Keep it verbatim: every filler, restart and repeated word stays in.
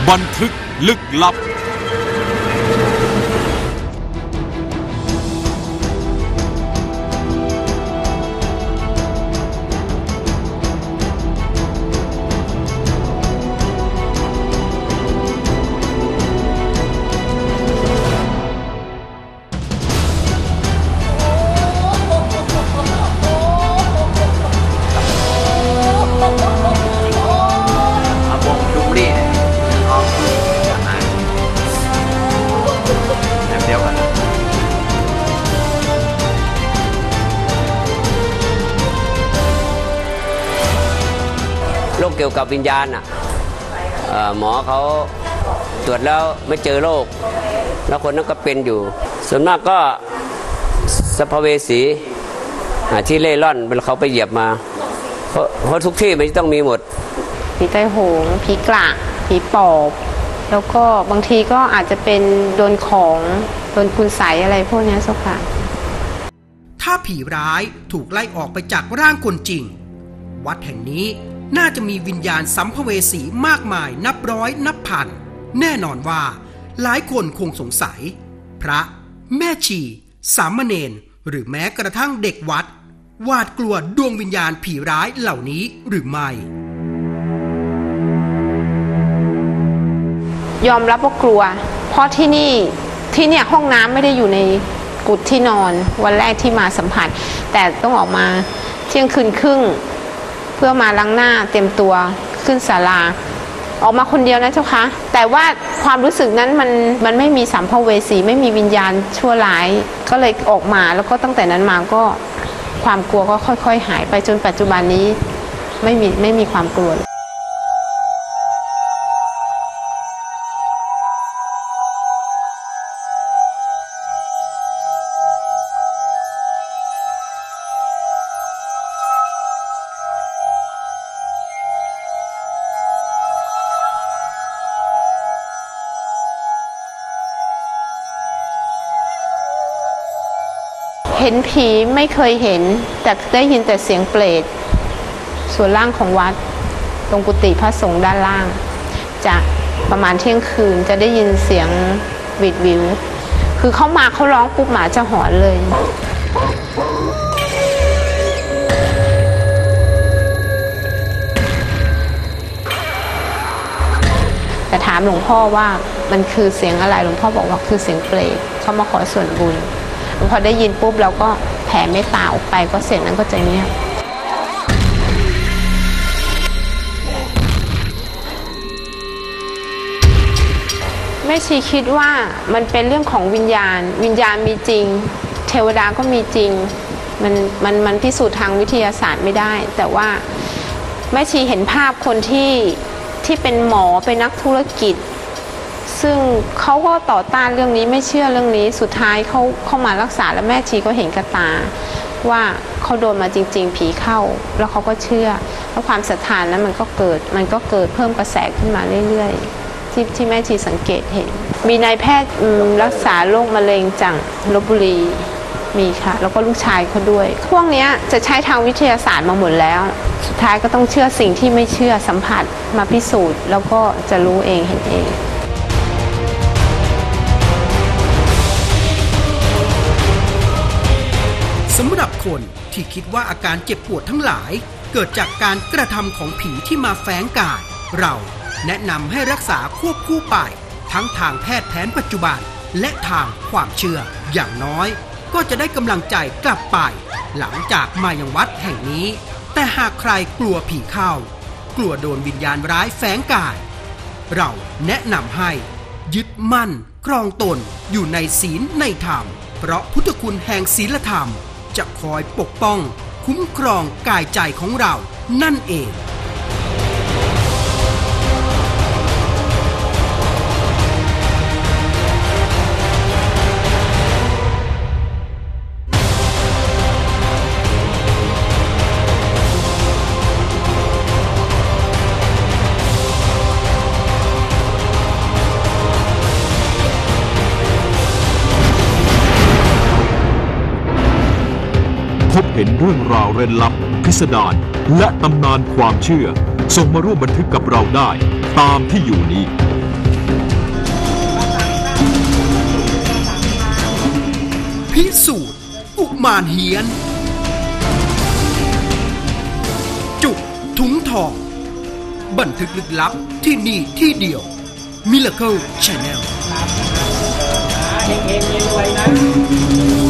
บันทึกลึกลับเกี่ยวกับวิญญาณอ่ะหมอเขาตรวจแล้วไม่เจอโรคแล้วคนนั้นก็เป็นอยู่ส่วนมากก็สัมภเวสีที่เล่ร่อนเป็นเขาไปเหยียบมาเพราะเพราะทุกที่มันต้องมีหมดผีใต้โหงผีกระผีปอบแล้วก็บางทีก็อาจจะเป็นโดนของโดนคุณไสยอะไรพวกนี้สักค่ะถ้าผีร้ายถูกไล่ออกไปจากร่างคนจริงวัดแห่งนี้น่าจะมีวิญญาณสัมภเวสีมากมายนับร้อยนับพันแน่นอนว่าหลายคนคงสงสัยพระแม่ชีสามเณรหรือแม้กระทั่งเด็กวัดหวาดกลัวดวงวิญญาณผีร้ายเหล่านี้หรือไม่ยอมรับว่ากลัวเพราะที่นี่ที่เนี่ยห้องน้ำไม่ได้อยู่ในกุฏิที่นอนวันแรกที่มาสัมผัสแต่ต้องออกมาเที่ยงคืนครึ่งเพื่อมาล้างหน้าเต็มตัวขึ้นศาลาออกมาคนเดียวนะเจ้าคะแต่ว่าความรู้สึกนั้นมันมันไม่มีสัมภเวสีไม่มีวิญญาณชั่วร้ายก็เลยออกมาแล้วก็ตั้งแต่นั้นมาก็ความกลัวก็ค่อยๆหายไปจนปัจจุบันนี้ไม่มีไม่มีความกลัวเห็นผีไม่เคยเห็นแต่ได้ยินแต่เสียงเปรตส่วนล่างของวัดตรงกุฏิพระสงฆ์ด้านล่างจะประมาณเที่ยงคืนจะได้ยินเสียงวิดวิวคือเขามาเขาร้องปุ๊บหมาจะหอนเลยแต่ถามหลวงพ่อว่ามันคือเสียงอะไรหลวงพ่อบอกว่าคือเสียงเปรตเขามาขอส่วนบุญพอได้ยินปุ๊บเราก็แผ่เมตตาออกไปก็เสียงนั้นก็จะเงียบแม่ชีคิดว่ามันเป็นเรื่องของวิญญาณวิญญาณมีจริงเทวดาก็มีจริงมันมันมันพิสูจน์ทางวิทยาศาสตร์ไม่ได้แต่ว่าแม่ชีเห็นภาพคนที่ที่เป็นหมอเป็นนักธุรกิจซึ่งเขาก็ต่อต้านเรื่องนี้ไม่เชื่อเรื่องนี้สุดท้ายเขาเข้ามารักษาแล้วแม่ชีก็เห็นกระตาว่าเขาโดนมาจริงๆผีเข้าแล้วเขาก็เชื่อแล้วความศรัทธานั้นมันก็เกิดมันก็เกิดเพิ่มกระแสขึ้นมาเรื่อยๆที่ที่แม่ชีสังเกตเห็นมีนายแพทย์รักษาโรคมะเร็งจากลพบุรีมีค่ะแล้วก็ลูกชายเขาด้วยพวกนี้จะใช้ทางวิทยาศาสตร์มาหมดแล้วสุดท้ายก็ต้องเชื่อสิ่งที่ไม่เชื่อสัมผัสมาพิสูจน์แล้วก็จะรู้เองเห็นเองสำหรับคนที่คิดว่าอาการเจ็บปวดทั้งหลายเกิดจากการกระทำของผีที่มาแฝงกายเราแนะนำให้รักษาควบคู่ไปทั้งทางแพทย์แผนปัจจุบันและทางความเชื่ออย่างน้อยก็จะได้กำลังใจกลับไปหลังจากมายังวัดแห่งนี้แต่หากใครกลัวผีเข้ากลัวโดนวิญญาณร้ายแฝงกายเราแนะนำให้ยึดมั่นครองตนอยู่ในศีลในธรรมเพราะพุทธคุณแห่งศีลธรรมจะคอยปกป้องคุ้มครองกายใจของเรานั่นเองพบเห็นเรื่องราวเร้นลับพิสดารและตำนานความเชื่อส่งมาร่วมบันทึกกับเราได้ตามที่อยู่นี้พิสูจน์กุมารเฮียนจุกถุงทองบันทึกลึกลับที่นี่ที่เดียว Miracle Channel เฮงๆรวยๆนะ